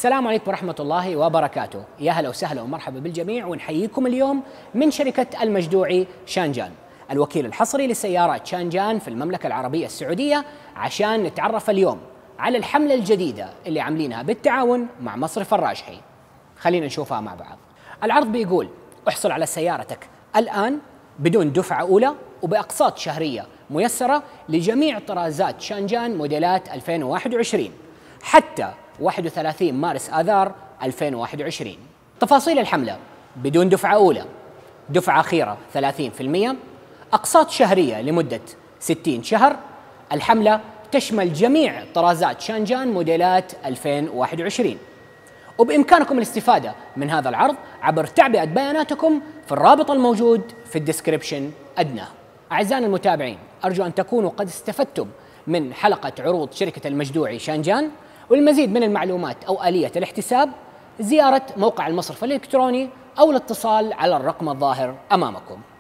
السلام عليكم ورحمة الله وبركاته. يا هلا وسهلا ومرحبا بالجميع، ونحييكم اليوم من شركة المجدوعي شانجان، الوكيل الحصري لسيارات شانجان في المملكة العربية السعودية، عشان نتعرف اليوم على الحملة الجديدة اللي عاملينها بالتعاون مع مصرف الراجحي. خلينا نشوفها مع بعض. العرض بيقول: احصل على سيارتك الآن بدون دفعة أولى وبأقساط شهرية ميسرة لجميع طرازات شانجان موديلات 2021 حتى 31 مارس آذار 2021. تفاصيل الحملة: بدون دفعة أولى، دفعة أخيرة 30%، أقساط شهرية لمدة 60 شهر. الحملة تشمل جميع طرازات شانجان موديلات 2021، وبإمكانكم الاستفادة من هذا العرض عبر تعبئة بياناتكم في الرابط الموجود في الديسكريبشن أدناه. أعزائنا المتابعين، أرجو أن تكونوا قد استفدتم من حلقة عروض شركة المجدوعي شانجان. والمزيد من المعلومات أو آلية الاحتساب زيارة موقع المصرف الإلكتروني أو الاتصال على الرقم الظاهر أمامكم.